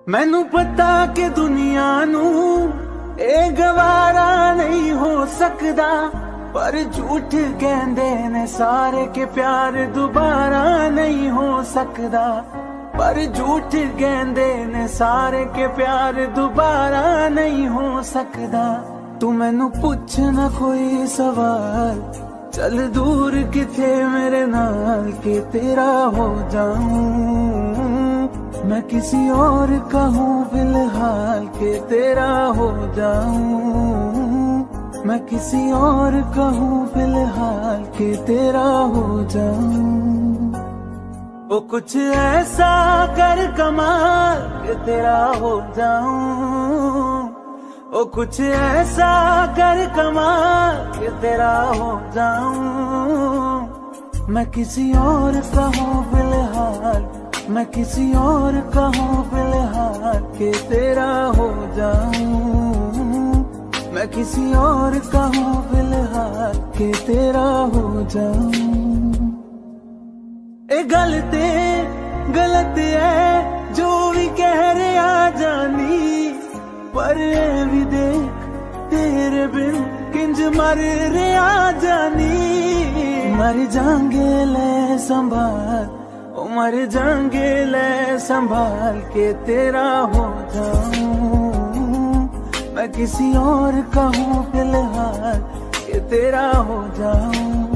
मैनू पता कि दुनिया नू ए गवारा नहीं हो सकदा, पर झूठ कहंदे ने सारे के प्यार दोबारा नहीं हो सकदा। पर झूठ कहंदे ने सारे के प्यार दोबारा नहीं हो सकदा। तू मैनू पुछ ना कोई सवाल, चल दूर किथे मेरे नाल के तेरा हो जाऊं। मैं किसी और का हूँ फिलहाल के तेरा हो जाऊं। मैं किसी और का हूँ फिलहाल के तेरा हो जाऊं। वो कुछ ऐसा कर कमाल के तेरा हो जाऊं। वो कुछ ऐसा कर कमाल के तेरा हो जाऊं। मैं किसी और का हूँ फिलहाल, मैं किसी और का हूँ फिलहाल के तेरा हो जाऊं। मैं किसी और का हूँ फिलहाल के तेरा हो जाऊं। ए गलत है जो भी कह रहे आ जानी, पर ए भी देख तेरे बिन किंज मर रे आ जानी। मर जाएंगे ले संभाल, मर जाएंगे ले संभाल के तेरा हो जाऊं। मैं किसी और का हूँ फिलहाल के तेरा हो जाऊं।